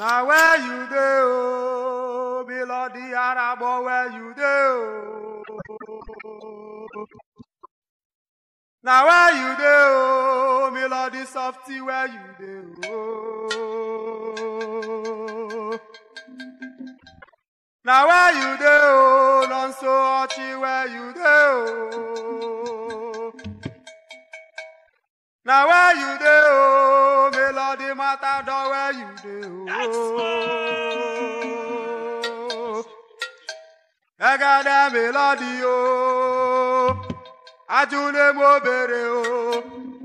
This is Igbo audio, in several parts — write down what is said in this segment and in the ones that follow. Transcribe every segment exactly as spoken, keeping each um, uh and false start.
Now where you do, Melody Arabo, where you do? Now where you do, Melody Softy, where you do? Now where you do, non so archy, where you do? Now where you do, Melody Matador, where you do? I got a melody, oh, I do them over, oh,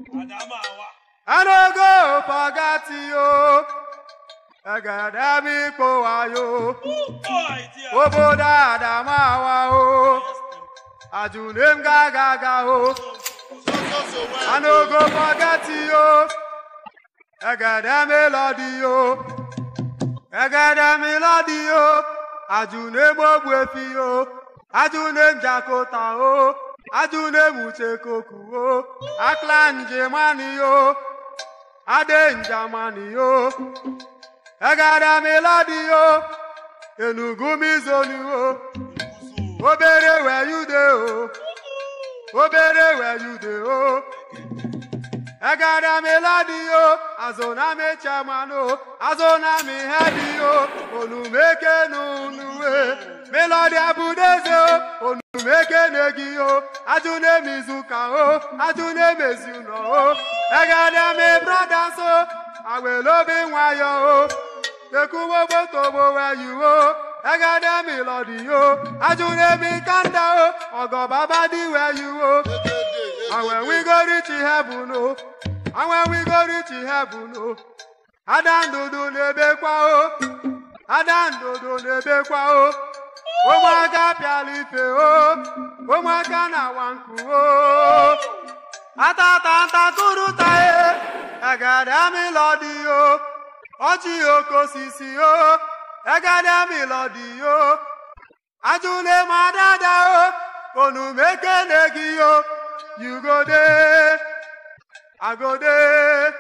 I don't go forget you. I got a big boy, oh, oh, Boda, Dama, oh, I do them gaga, oh. I no go forget you. I got a melody, oh. I got a melody, oh. I do name Obwefi, oh. I do name Jakota, oh. I do name Uchekoku, oh. I clan Jemani, oh. I den Jamani, oh. I got a melody, oh. Enugumi zoni, oh. Obere where you do, oh, baby, where you do? Oh, I got a melody, oh, Azona me chamano, Azona me heady, oh, Onu make no new melody abudezo, Onu make negio, Ajune mizuka, oh, Ajune mezuno, oh, I got a me brother, so I will love him while you, oh, the kubo botobo where you, oh. I got a melody, oh, I do let me kanda, oh, go baba di where you, oh. And when we go reach heaven, oh, and when we go reach heaven, oh, I don't do the bekwa, oh, I don't do the bekwa, oh, oh, my God, Pialife, oh, oh, my God, wanku, oh, Atata Kuruta, I got a melody, oh, Ochi Oko Sisi, oh. I got a melody, oh. I do name my dada, oh. Onu make a leggy, oh. You go there, I go there.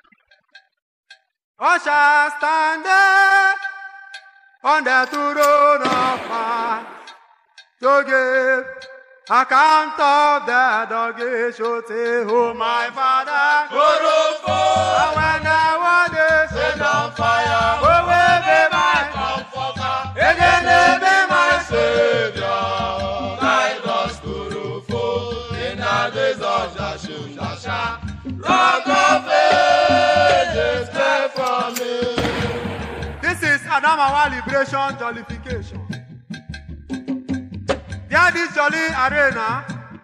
I shall stand there on the throne of my to give account of the doggy should say, oh my father, Gorofo, and when I want it, set on fire, oh, will be my comforter, again, be my Savior, guide us, Gorofo, in the days of Jashim Jasha, Rock of Ages, pray for me. This is Adamawa Liberation Jollification. There this jolly arena,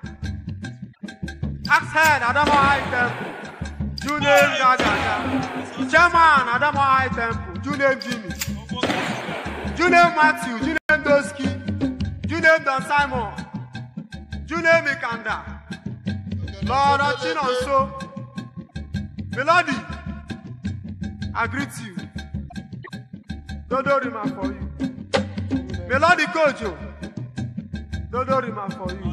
Axe Head Adamawa High Temple, Juname Gagaga, Chairman Adamawa High Temple, Juname Jimmy, Juname Matthew, Juname Doski, Juname Don Simon, Juname Mikanda, Lord Ochinonso, Melody, I greet you. Dodo Rima for you. Melody Kojo. Dodo Rima for you.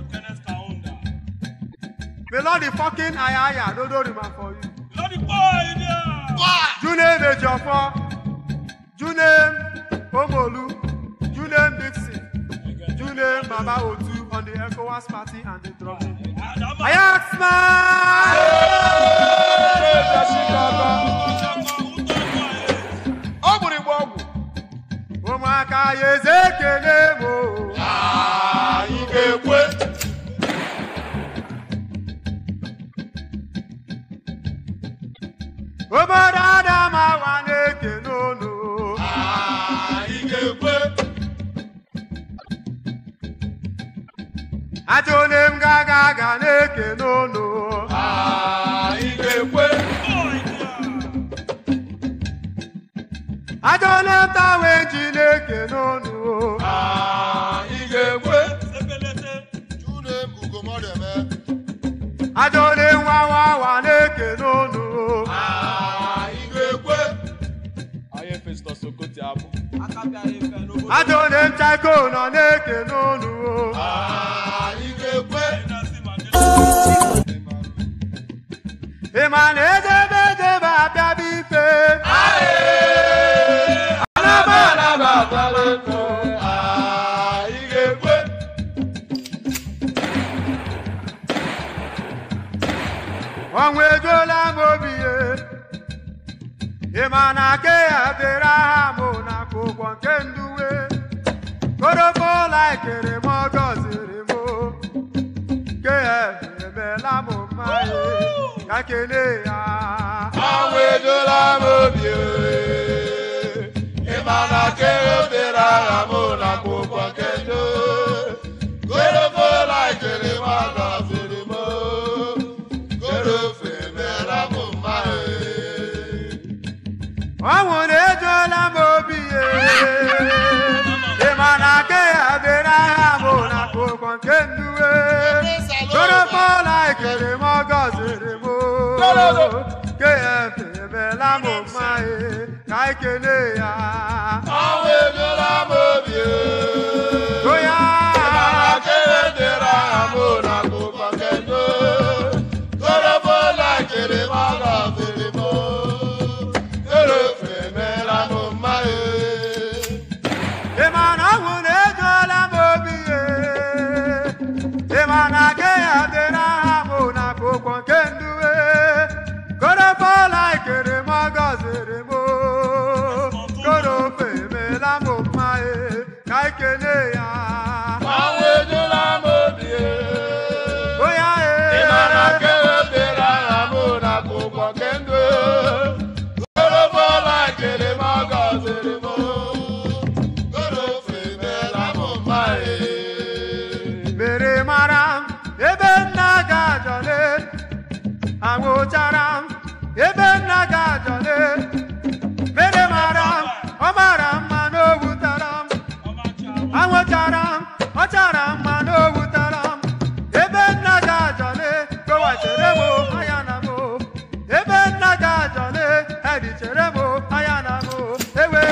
Melody fucking Ayaya. Dodo Rima for you. Melody boy, yeah. Juname Ejiofor. Juname Omolu. Juname Dixon. Juname Baba Otu on the ECOWAS party and the drum. Ayaxman! Omaka yezekele mo. Ah, Igekwe. Obodo Adamawa na-eke n'onu. Ah, Igekwe. Ajone m gaga aga na-eke n'onu. Ah, Igekwe. Ajone m tawe ji na-eke n'onu. Ah, Igekwe. Junem Ugomodeme. Ajone m wawawa na-eke n'onu. Ah, Igekwe. Ajone m chaiko nọ na-eke n'onu. Ah, Igekwe. Ịma na edebe edebe abịa bụ ife. Aye. onwejuola m obi ye ị ma na ke ya dịrị aha mụ na akwụkwọ nke nduwe korofola ekere m ọ gọziri m ke ya emela m mma ye ka kelee ya onwejuola m obi ye ị ma na ke ya dịrị aha mụ na akwụkwọ nke nduwe korofola ekere m ọ gọziri m ọnwụ na-ejuola m obi ye ị ma na ke ya dịrị aha mụ na akwụkwọ nke nduwe korofola ekere m ọ gọziri m ke ya emela m mma ye ka anyị kelee ya onwejuola m obi ye to ya ị ma na ke ya dịrị aha mụ na akwụkwọ nke nduwe korofola ekere m ọ gọziri m ị ma na ọnwụ na-ejuola m obi ye ị ma na ke ya dịrị aha mụ na akwụkwọ nke nduwe korofola ekere m ọ gọziri m korofe emela m mma ye ka anyị kelee ya onwejuola m obi ye o ya ị ma na ke ya dịrị aha mụ na akwụkwọ nke nduwe korofola ekere m ọ gọziri m mere mara m ebe nna ga-ajọle anwụchara m ebe nna ga-ajọle mere mara m ọ mara mma na o wutara m anwụchara m ọ chara mma na o wutara m ebe nna ga-ajọle kowachere m anya na m ebe nna ga-ajọle edichere m anya na m ewe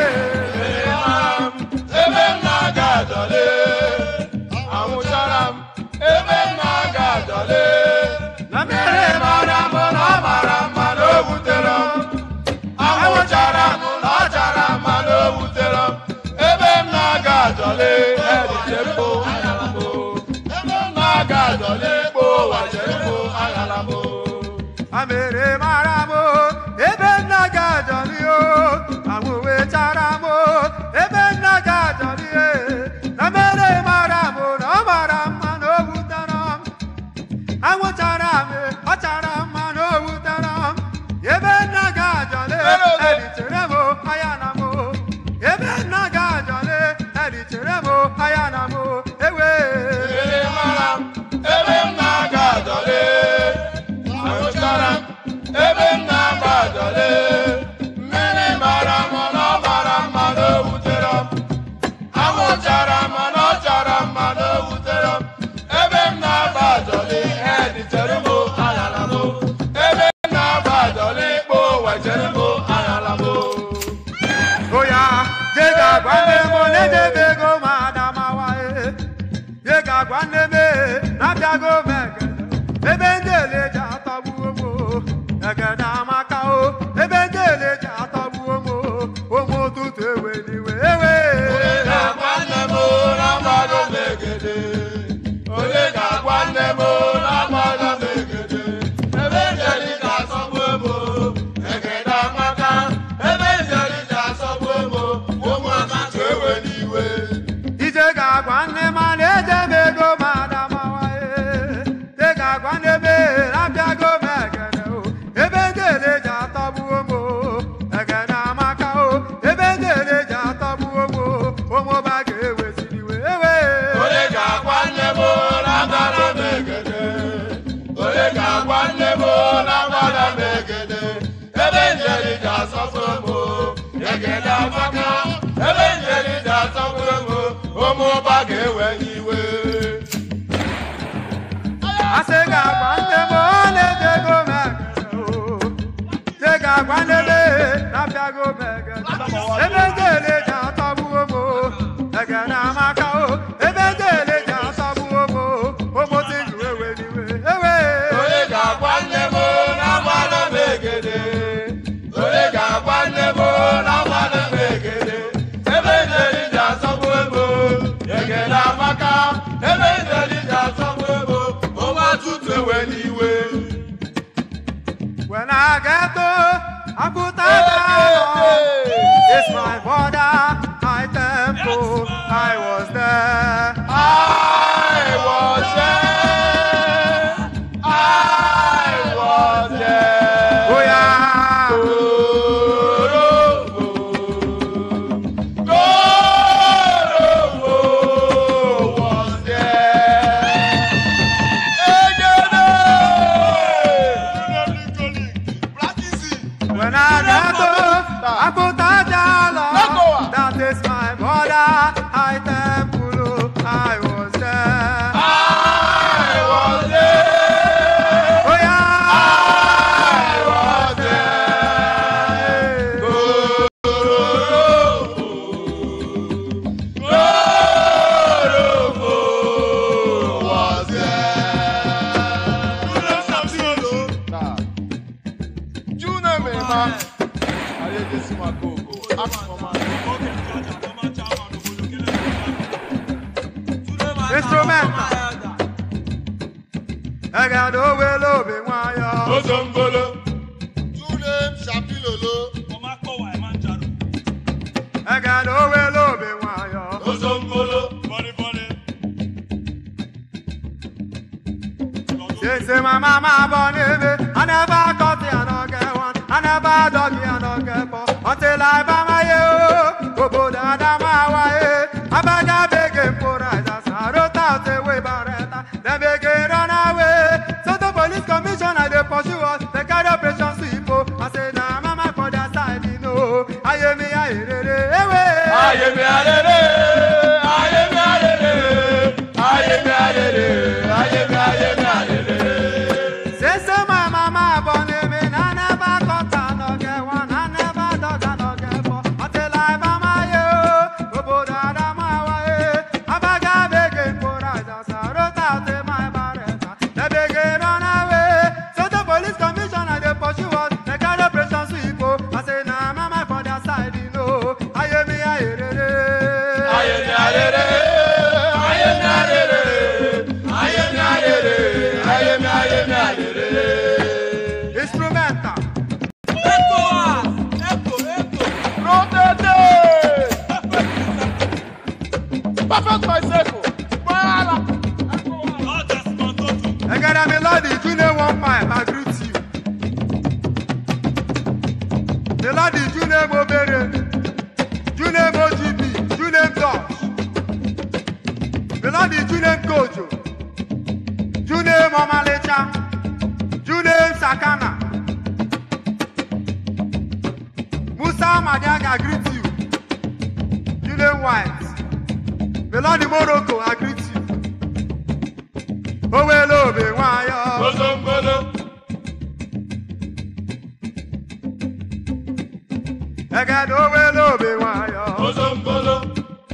ebe nna ga-ajọle anwụchara m ebe nna ga-ajọle na mere mara m na ọ mara mma na o wutere m anwụchara m na ọ chara mma na o wutere m ebe nna ga-ajọle edichere m aghala m ebe nna ga-ajọle ikpo wachere m aghala m a mere mara m ebe nna ga-ajọli o anwụwechara m ebe nna ga-ajọli na mere mara m na ọ mara mma na o wutara m anwụchara m ọ chara mma na o wutara m ebe nna ga-ajọli edichere m anya na m ebe nna ga-ajọli edichere m anya na m ewe ebe mara m ebe nna ga-ajọle anwụchara m ebe nna ga-ajọle mmiri mara m na ọ mara mma na o wutere m anwụchara m na ọ chara mma na o wutere m ebe nna ga-ajọle edichere m aghala m ebe nna ga-ajọle ikpo wechere m aghala m o ya je ga-agwa nne m na-edebe ego ma adamawa je ga-agwa nne m na-abịago m egede ebe ndị ele ji atọgbuo m egede amaka o ebe ndị ele ji atọgbuo m ụmụ ụtụtụ ewe n'iwe ewe onye ga-agwa nne m na-agbago m egede onye ga-agwa nne m na-agbago m egede ebe njeri ji asọgbu emo egede amaka ebe njeri ji asọgbu emo ụmụ ụtụtụ ewe n'iwe ije ga-agwa nne m na-eje m ego ma adamawa je ga-agwa nne m na-abịago m egede o ebe ndị ele ji atọgbuo m egede amaka o ebe ndị ele ji atọgbuo m ụmụba ga-eweziri iwe ewe onye ga-agwa nne m na-agbara m egede onye ga-agwa nne m na-agbara m egede ebe njeri ji asọgbu emo egede amaka ebe njeri ji asọgbu emo ụmụ ụba ga-ewe iwe asị ga-agwa nne m na-eje ego m egede o je ga-agwa nne m na-abịago m egede ebe ndị ele ji atọgbuo m egede amaka o ebe ndị ele ji atọgbuo m ụmụtụ iwe ewe n'iwe ewe onye ga-agwa nne m na-agbara m egede onye ga-agwa nne m na-agbara m egede ebe njeri ji asọgbu emo egede amaka ebe njeri ji asọgbu emo ụmụ atụtụ ewe n'iwe I get to, I put that it's my border, my temple, I was there. I was there. I was there. Oh yeah. Gorobo was there. When I get to, I put that that is my border, I temple, I was there. I was there. Oh yeah. I was there. Gorobo, Gorobo was there. Juna me ma, aye Jesu ma gogo, ask mama. Instrumental. I got over love in wire. Ozombolo. Jule Shapilolo. I got over love in wire. Ozombolo. Body body. Say, say, my mama born me. I never got it, I don't get one. I never dog it, I don't get four. Until I buy my yo. Go go da da my way. I beg, I beg him for I wrote out a way barretta. Then they get run away. So the police commissioner they pursue us. They carry operation sweep. I say, nah, mama for that side, you know. I hear me, I hear it. I hear me, I hear it. I hear me, I hear it. I hear me, I hear it. I hear me, I hear me, I hear it. Say, so my mama born me. I never got a no get one. I never done a no get four. Until I buy my yo. Go go da da my way. I beg, I beg him for I just wrote out in my barretta. They beg it run away. So the police commissioner they pursue us. They carry operation sweep. I say, nah, mama for that side, you know. I hear me, I hear it. I hear me, I hear it. I hear me, I hear it. I hear me, I hear it. I hear me, I hear me, I hear it. Instrumental. Echo, echo, echo. Rotate. Perfect my circle. Voila. I got a melody, Junior one pipe, I greet you. Melody, Junior Mobere, Junior O G B, Junior Dosh. Melody, Junior Gojo, Junior Mama Lecha, Junior Sakana. Musa Madiaga, I greet you. Junior White. Melody Morocco, I greet you. Oh, well, oh, be wire. Ozombolo. I got oh, well, oh, be wire. Ozombolo.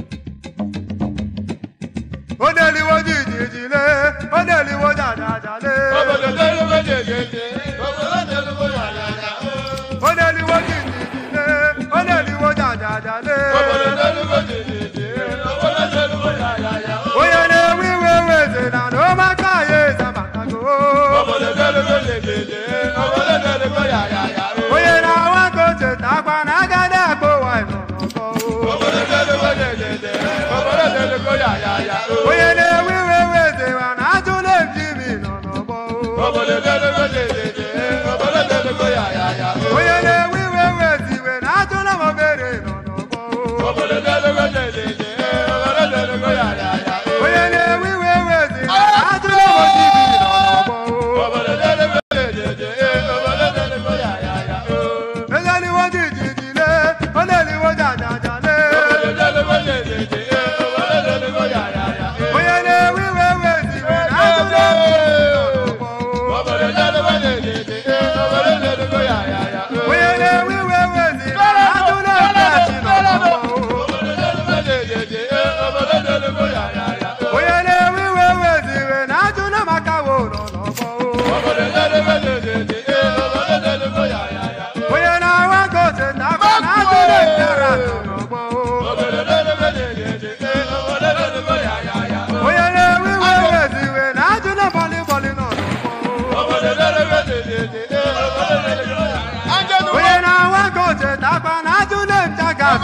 Oh, Nelly, what did you do? Oh, Nelly, what did you do? Obodo delu go jejeje. Obodo delu go yayaya. Oh, Nelly, what did you do? Oh, Nelly, what did you do? Obodo delu go jejeje. Obodo delu go yayaya. Oh, yeah, we will wait and oh, my God, yes, I'm back. Obodo delu go jejeje. Obodo delu go yayaya. Oh, yeah, now I go to Tapan, I got that boy, no, no, no. Obodo delu go jejeje. Obodo delu go yayaya. Oh, yeah, we will wait and I do let Jimmy, no, no, no. Obodo delu go jejeje. Obodo delu go yayaya. Oh, yeah, we will wait when I do not know better, no, no, no. Obodo delu go jejeje. Obodo delu go yayaya. Oh, yeah, we will wait when I do not know Jimmy, no, no, no. Obodo delu go jejeje. Obodo delu go yayaya. Oh, Nelly, what did you do? Oh, Nelly, what did you do? Obodo delu go jejeje. Obodo delu go yayaya. Oh, yeah, we will wait when I do not know Jimmy, no, no, no. Obodo delu go jejeje. Obodo delu go yayaya. Oh, yeah, we will wait when I do not know Jimmy, no, no, no. Obodo delu go jejeje. Obodo delu go yayaya. Oh, yeah, we will wait when I do not make a war, no, no, no. Obodo delu go jejeje. Obodo delu go yayaya. Oh, yeah, now I go to Tapan, I do not care, no, no, no. Obodo delu go jejeje. Obodo delu go yayaya. Oh, yeah, we will wait when I do not volley, volley, no, no, no. Obodo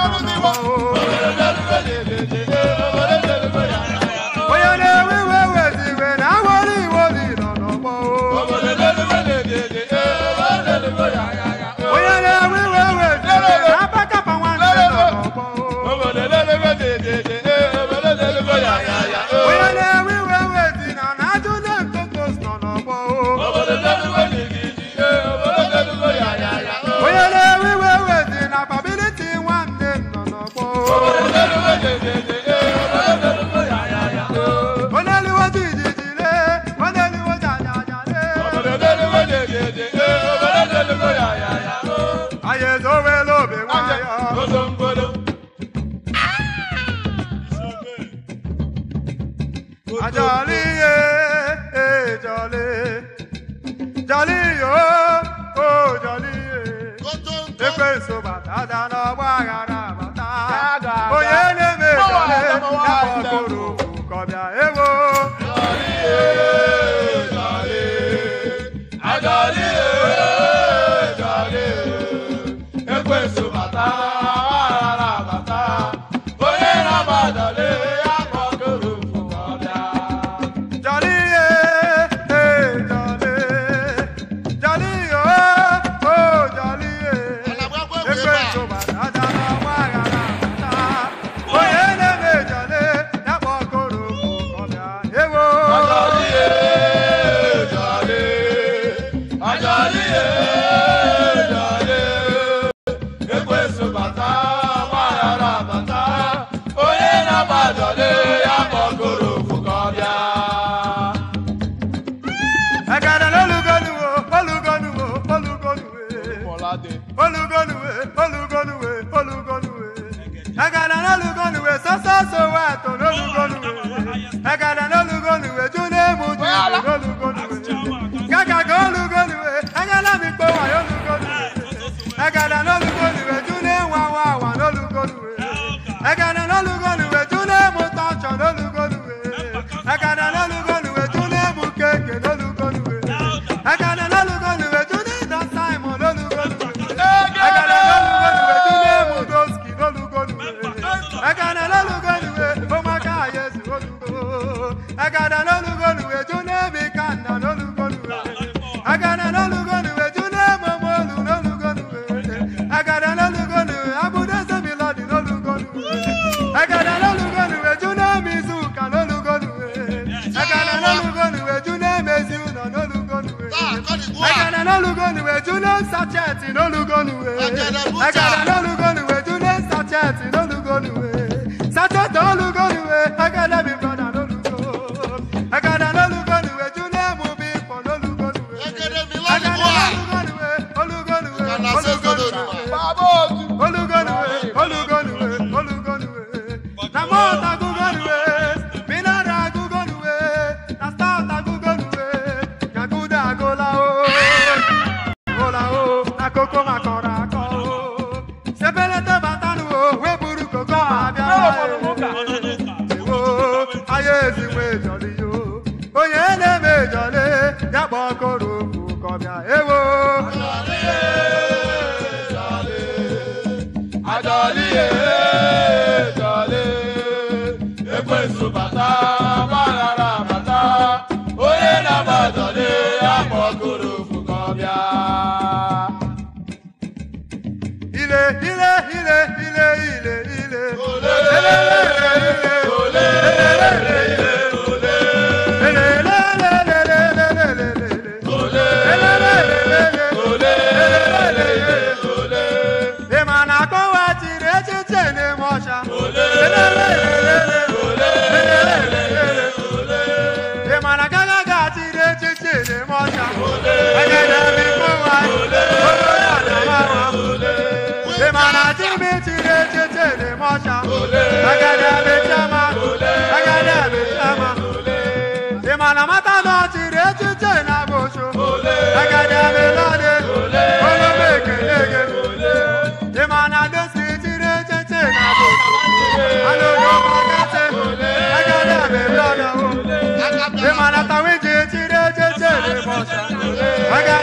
Jolly, eh, eh, jolly, jolly, oh, oh, jolly, eh. The place of Batata, no, Wagara, Bata, oh, yeah, never, jolly, come here, evo. Jolly, eh, jolly, ah, jolly, eh, jolly, the place of Batata, Bata, oh, yeah, never, jolly.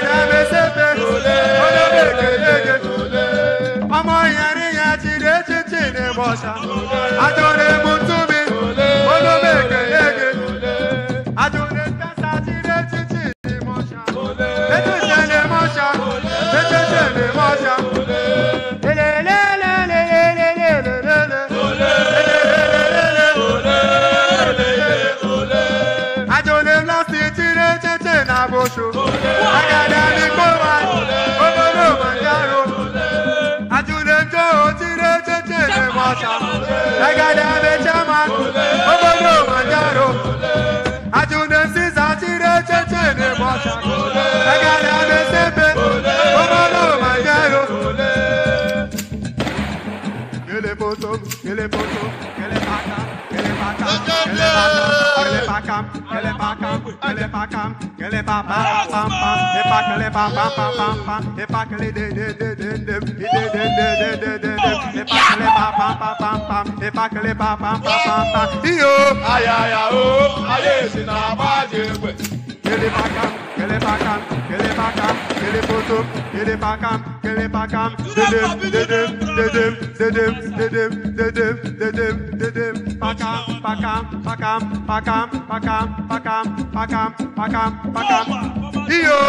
I'm mosha. Ajone mutumi. Ono meke yege. Ajone kasa jire chichi mosha. Ete jene mosha. Ete jene mosha. Le le le le le le le le le. Ajone lasti jire chichi na bosho. Agada mi kowa. Obodo manjaro. Ajone jo jire chichi mosha. Agada mi chama. Obodo manjaro. Ajune sisa jire chichi mosha. Agada mi sepe. Obodo manjaro. Gele poto, gele poto, gele pakam, gele pakam, gele pakam, gele pakam, gele pakam, gele pakam, pam pam, e pa gele pam pam pam pam pam, e pa gele de de de de de, de de de de de de, e pa gele pam pam pam pam pam, e pa gele pam pam pam pam pam. Iyo, ay ay ay o, aye si na bajegbe. gele pakam, gele pakam, gele pakam, gele poto, gele pakam, gele pakam, de de de de de de de de de de de de de pakam, pakam, pakam, pakam, pakam, pakam, pakam, pakam, pakam. Iyo,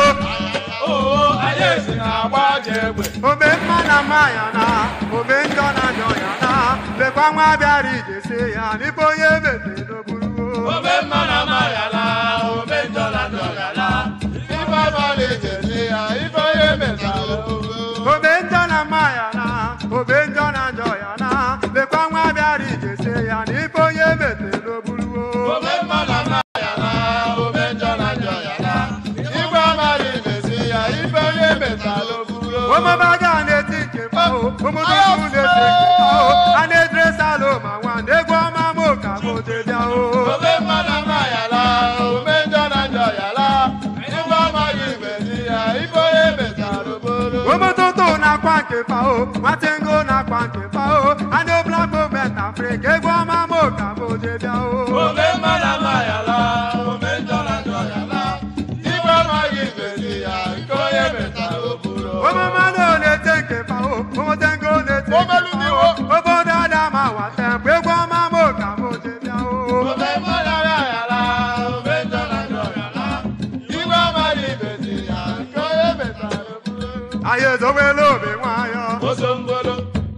Oh, aye si na bajegbe. obe mana maya na, obe ndona nyoya na, le kwa mwa biari jese ya, ni boye bebe no buru. Obe mana mayala, obe ndola ndola. Ifa bali jesi ya, ifa ye mesalo. Obe ndona maya na, obe ndona nyoya na, le kwa mwa biari jese ya, ni boye bebe no buru. Obe mana mayala, obe ndola ndola. Ifa bali jesi ya, ifa ye mesalo. Omo baga ne tike pa o, omo dudu ne tike pa o, ane dress alo ma wan, egwo ma mo ka mo je bia o. Obe mana mayala, obe ndola ndola. Ifa bali jesi ya, ifa ye mesalo. Omo toto na kwanke pa o, watengo na kwanke pa o, ane black mo beta freak, egwo ma mo ka mo je bia o. Obe mana mayala, obe ndola ndola. Ifa bali jesi ya, ifa ye mesalo. Omo mano ne tike pa o, omo tengo ne tike Omo lu ni wo. Obo dada ma wa tempo, egwo ma mo ka mo je bia o. Obe mana mayala, obe ndola ndola. Ifa bali jesi ya, ifa ye mesalo. Aye zowe lo be wayo. Osombolo.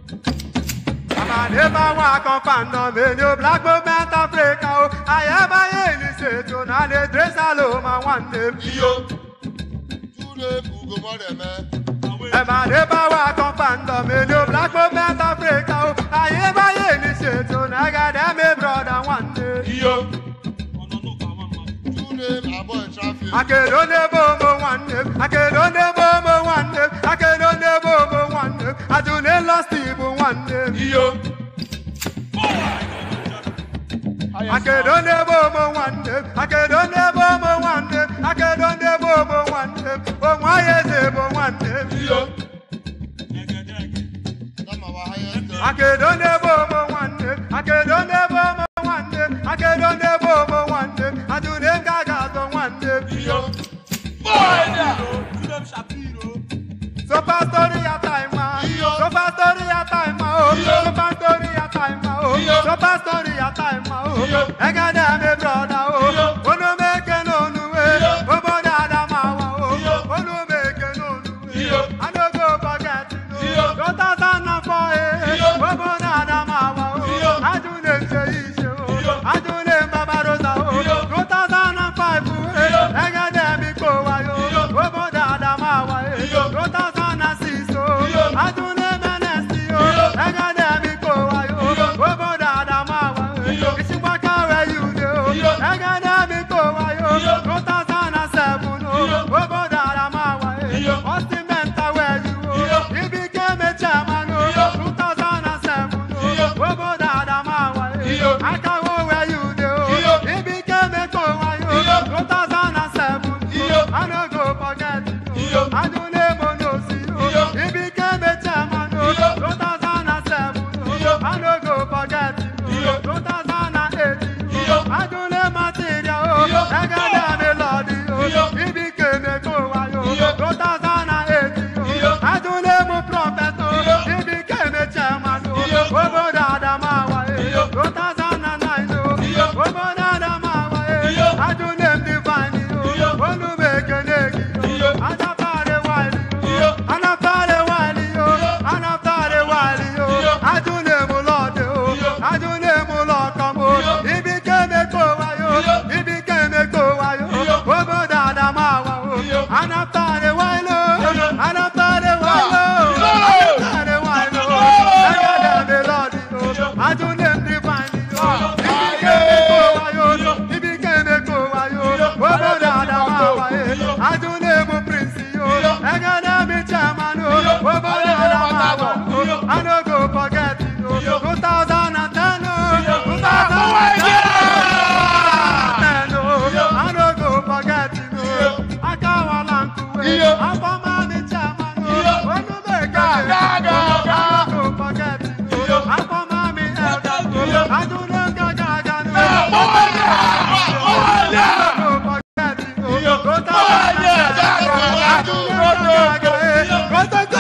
Abadeba wa kan fandom me ni o black movement Africa o. Aye ba ye ni seto na le dress alo ma wan dem. Iyo. Túlé bugo mọ́rẹ̀mẹ́. Abadeba wa kan fandom me ni o black movement Africa o. Aye ba ye ni seto na ga dem me brother wan dem. Iyo. Túlé àbọ̀ ìtráfíì. Akedo ne bo mo wan dem. Akedo ne bo mo wan dem. Akedo ne bo mo wan dem. Adune lost ibu wan dem. Iyo. Akedo ne bo mo wan dem. Akedo ne bo mo wan dem. Akedo ne bo mo wan dem. O mwa ye ze bo wan dem. Iyo. Akedo ne bo mo wan dem. Akedo ne bo mo wan dem. Akedo ne bo mo wan dem. Adune gaga zo wan dem. Iyo. Bọ́ọ̀dà. So far story ya time ma. So far story ya time ma. Oh. So far story ya time ma. Oh. So far story ya time ma. Oh. Ega de me brother. Oh. Ono make no nuwe. Obo dada ma wa. Oh. Ono make no nuwe. I no go forget you. Go ta ta na for eh. Obo dada ma wa. Oh. Adune se ise. Oh. Adune baba rosa. Oh. Go ta ta na five. Eh. Ega de mi ko wa yo. Obo dada ma wa. Eh. Go ta ta na six. Oh. Adune menesti. Oh. Ega de mi ko wa yo. Obo dada ma wa. Eh. Isi waka where you dey. Oh. Anotare wilo, anotare wilo, anotare wilo. Egede melody yo, ajunem divine yo. Ibi keme ko wayo, obodo adama waye. Ajunem prince yo, egede mi chairman yo, obodo adama wayo. I no go forget you, two thousand ten, two thousand ten. I no go forget you. I can't want to wait. I'm for my chairman. When you make a I no go forget you. I'm for my elder. I do not go gaga. I no go forget you. Go to I do not go gaga. Go to go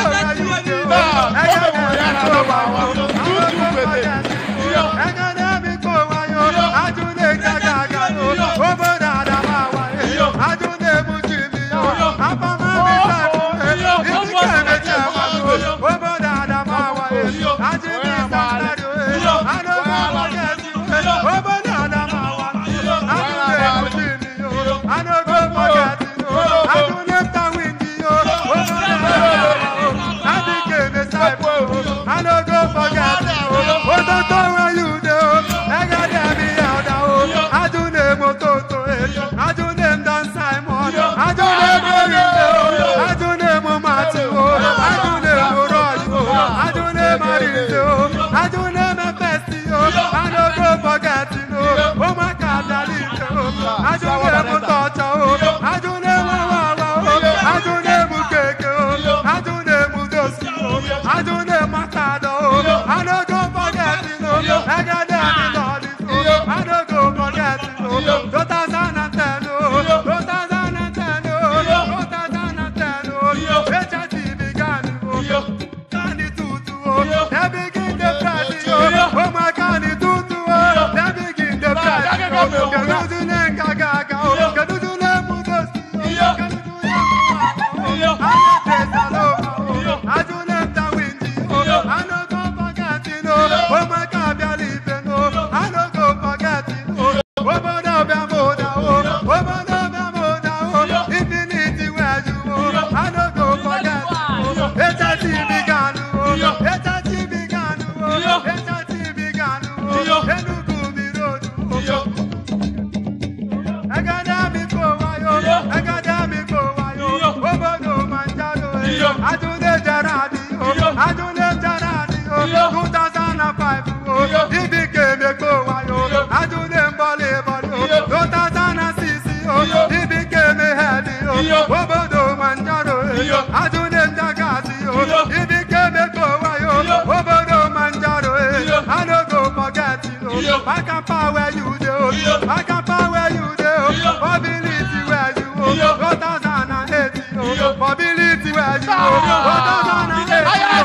I can power you do. I can power you do. Mobility where you go. Two thousand eighty. Mobility where you go. Two thousand eighty.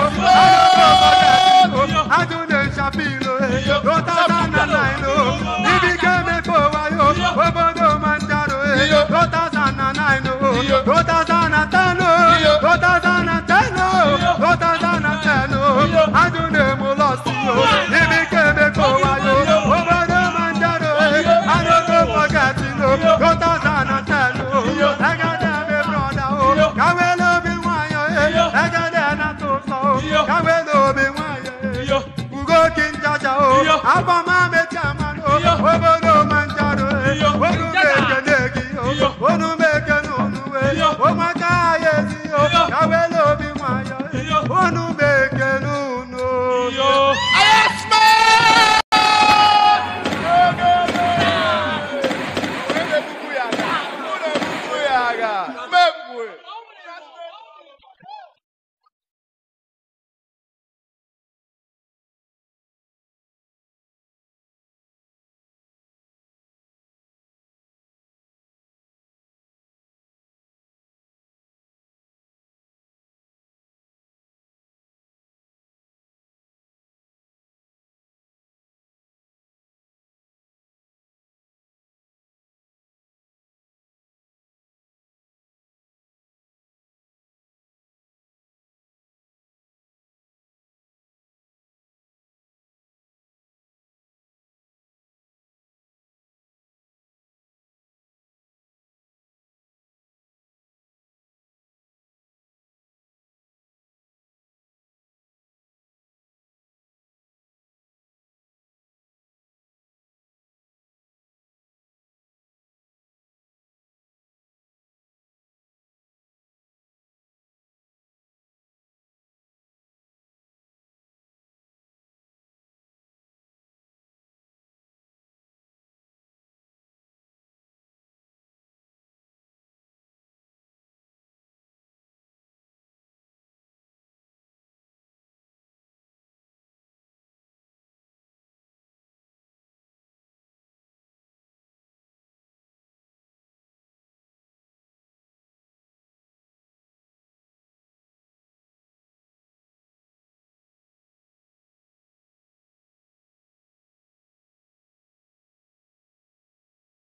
I do the Shapiro. Two thousand nine. He became a power you. Obodo Manjaro. Two thousand nine. Two thousand ten. Two thousand ten. Two thousand ten. I do the Molossi. He became a power you. Abba mama